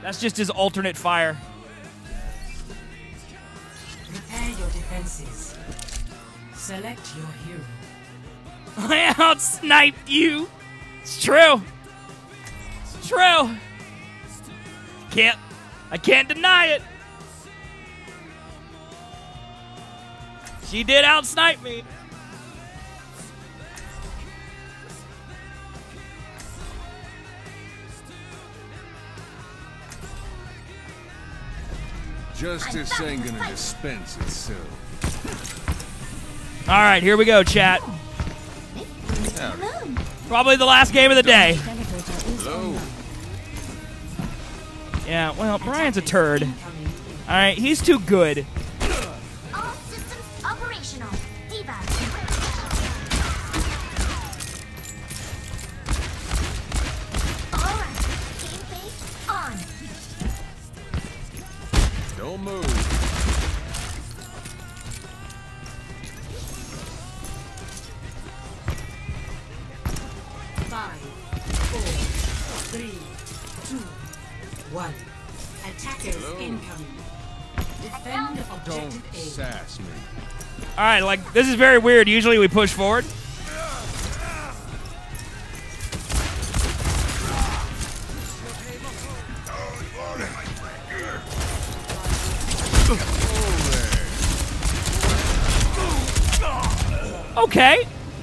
That's just his alternate fire. Prepare your defenses. Select your hero. I out-sniped you. It's true. It's true. I can't deny it. She did out-snipe me. Justice ain't gonna dispense itself. All right, here we go, chat. Probably the last game of the day. Hello. Yeah, well, Brian's a turd. All right, he's too good. All systems operational. Diva. All right. Game phase on. Don't move. 5, 4, 3, 2, 1. Attackers incoming. Defend Don't objective A. sass me. All right, like, this is very weird. Usually we push forward. Okay.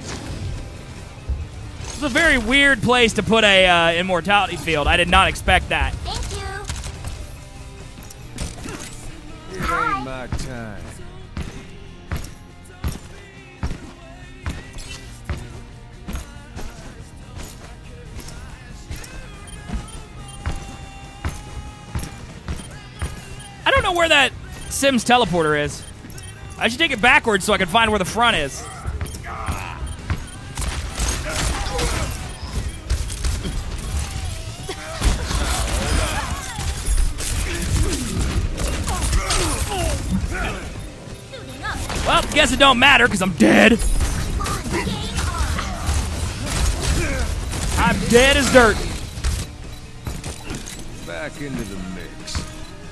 It's a very weird place to put a immortality field. I did not expect that. Thank you. It ain't my time. I don't know where that Sims teleporter is. I should take it backwards so I can find where the front is. Well, guess it don't matter because I'm dead. I'm dead as dirt. Back into the mix.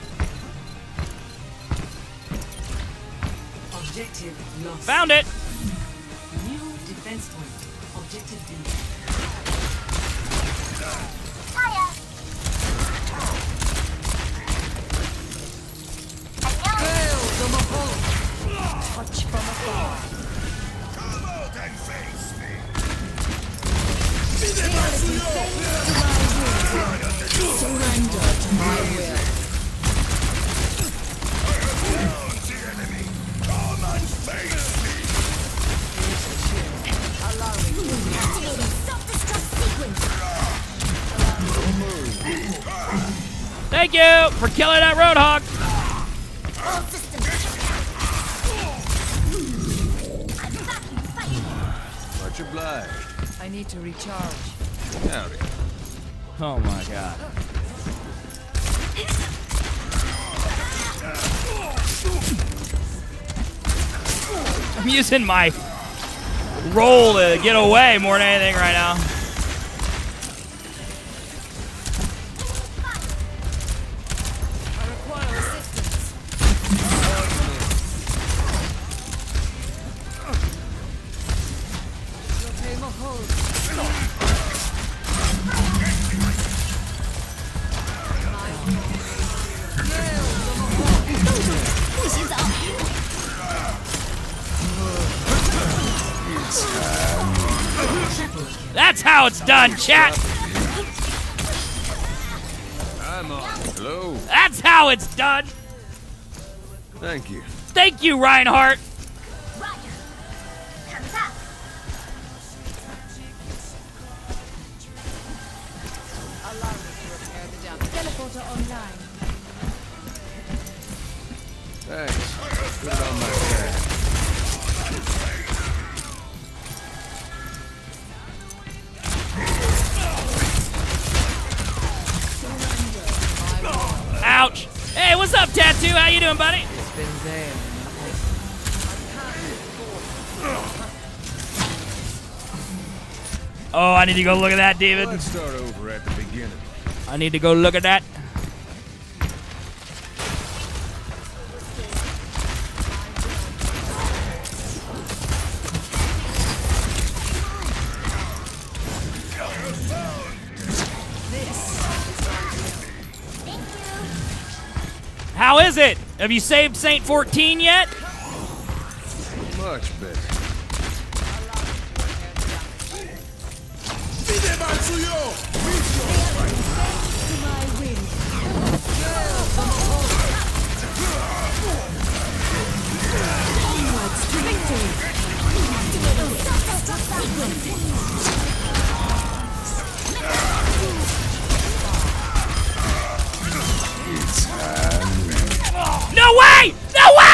Objective lost. Found it. New defense point. Objective B. Fire. Touch from afar. Come out and face me. Surrender to my will. The enemy. Come and face me. Activating self-destruct sequence. Thank you for killing that Roadhog. All systems. I'm backing fight. Much obliged. I need to recharge. Howdy. Oh my god. I'm using my roll to get away more than anything right now. I require assistance. That's how it's done, chat. I'm on. Hello. That's how it's done. Thank you. Thank you, Reinhardt. Roger. Comes up. Allow me to repair the damage. Teleporter online. Thanks. Put it on my tab. Ouch. Hey, what's up, Tattoo? How you doing, buddy? It's been there. Oh, I need to go look at that, David. Let's start over at the beginning. I need to go look at that. How is it? Have you saved Saint 14 yet? Much better. No way! No way!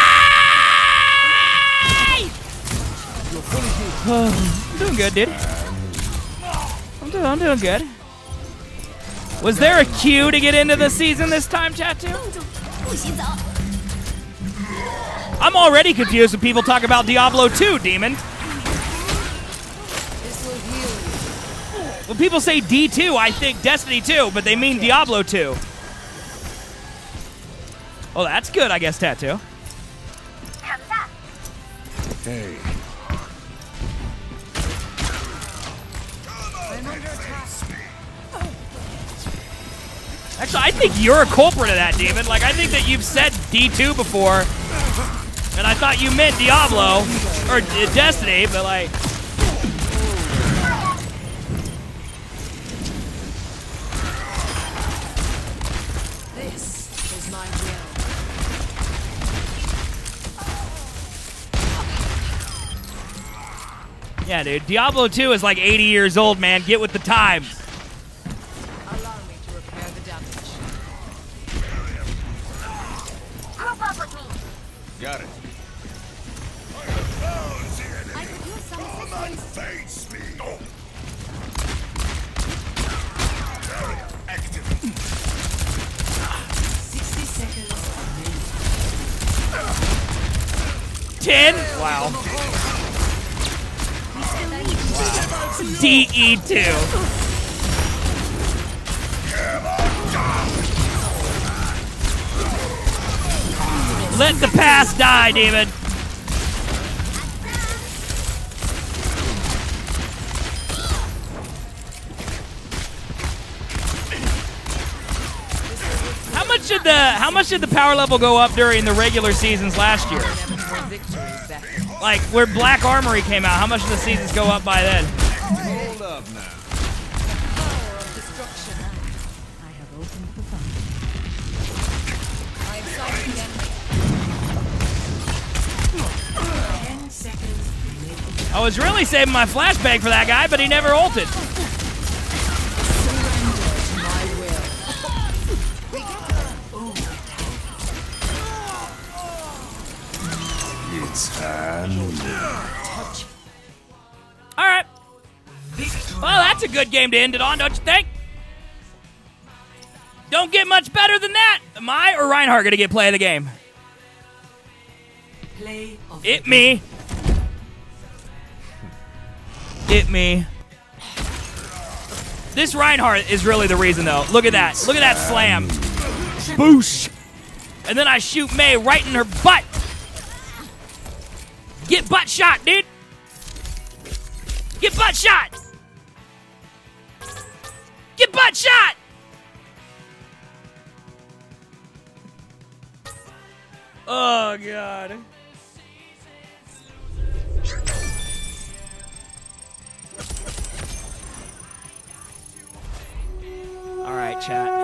I'm doing good, dude. I'm doing good. Was there a queue to get into the season this time, chat too? 不洗澡。 I'm already confused when people talk about Diablo 2, Demon. This will heal you. When people say D2, I think Destiny 2, but they mean Diablo 2. Oh, that's good, I guess, Tattoo. 看吧。 Hey. I'm under attack. Actually, I think you're a culprit of that, Demon. Like, I think that you've said D2 before, and I thought you meant Diablo, or Destiny, but like... This is my will. Yeah, dude, Diablo 2 is like 80 years old, man. Get with the times. Allow me to repair the damage. Group up with me. Got it. I could use some assistance. Face me. Barrier active. 60 seconds. 10? Wow. DE2. Let the past die, David. How much did the power level go up during the regular seasons last year? Inevitable victory is that. Like where Black Armory came out, how much did the seasons go up by then? Hold up now. Power of destruction. I have opened the fire. I am sighting the enemy. 10 seconds. I was really saving my flashbang for that guy, but he never ulted. My will. It's hand. All right. Well, that's a good game to end it on, don't you think? Don't get much better than that. Am I or Reinhardt gonna get play of the game? Play of It me. It me. This Reinhardt is really the reason, though. Look at that. Look at that slam. Boosh. And then I shoot Mei right in her butt. Get butt shot, dude. Get butt shot. Get butt shot. Oh, God. All right, chat.